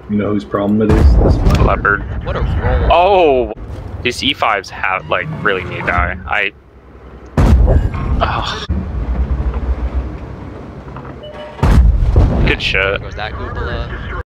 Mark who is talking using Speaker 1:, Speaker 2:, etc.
Speaker 1: You know whose problem it is? This one.
Speaker 2: Leopard.
Speaker 3: What a roll.
Speaker 2: Oh! These E5s have, like, really need to die. Oh. Good shit.
Speaker 3: Goes that cupola.